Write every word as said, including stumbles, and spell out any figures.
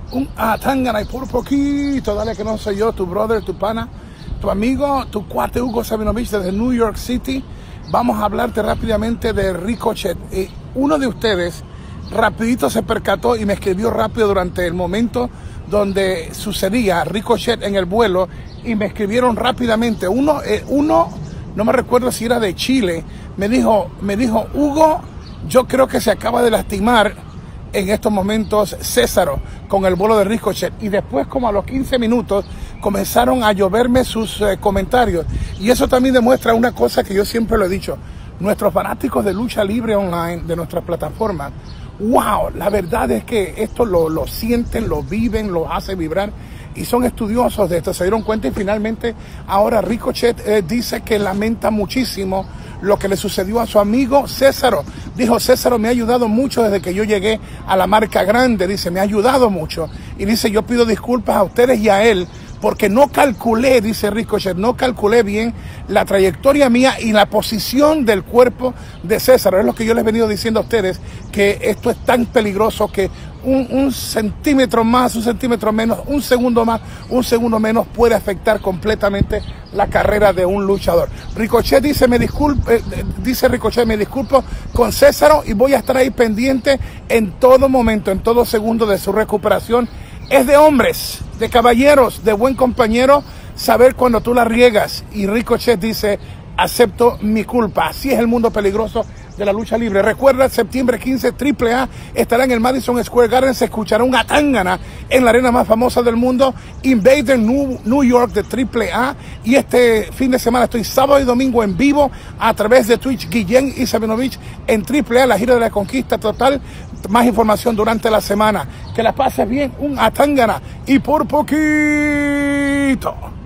un atangana y por poquito, dale que no soy yo, tu brother, tu pana, tu amigo, tu cuate Hugo Sabinovich desde New York City. Vamos a hablarte rápidamente de Ricochet. Y uno de ustedes rapidito se percató y me escribió rápido durante el momento donde sucedía Ricochet en el vuelo, y me escribieron rápidamente. Uno, eh, uno no me recuerdo si era de Chile, me dijo, me dijo, Hugo, yo creo que se acaba de lastimar en estos momentos Césaro con el vuelo de Ricochet. Y después, como a los quince minutos, comenzaron a lloverme sus eh, comentarios. Y eso también demuestra una cosa que yo siempre lo he dicho: nuestros fanáticos de lucha libre online, de nuestras plataformas, wow, la verdad es que esto lo, lo sienten, lo viven, lo hace vibrar, y son estudiosos de esto, se dieron cuenta. Y finalmente ahora Ricochet eh, dice que lamenta muchísimo lo que le sucedió a su amigo Césaro. Dijo, Césaro me ha ayudado mucho desde que yo llegué a la marca grande, dice, me ha ayudado mucho. Y dice, yo pido disculpas a ustedes y a él, porque no calculé, dice Ricochet, no calculé bien la trayectoria mía y la posición del cuerpo de Césaro. Es lo que yo les he venido diciendo a ustedes, que esto es tan peligroso que un, un centímetro más, un centímetro menos, un segundo más, un segundo menos puede afectar completamente la carrera de un luchador. Ricochet dice, me disculpe, eh, dice Ricochet, me disculpo con Césaro y voy a estar ahí pendiente en todo momento, en todo segundo de su recuperación. Es de hombres, de caballeros, de buen compañero, saber cuando tú la riegas. Y Ricochet dice, acepto mi culpa. Así es el mundo peligroso de la lucha libre. Recuerda, septiembre quince, Triple A estará en el Madison Square Garden. Se escuchará un atangana en la arena más famosa del mundo, Invader New, New York de Triple A. Y este fin de semana estoy sábado y domingo en vivo a través de Twitch, Guillén y Sabinovich en Triple A, la gira de la conquista total. Más información durante la semana. Que la pases bien, un atangana y por poquito.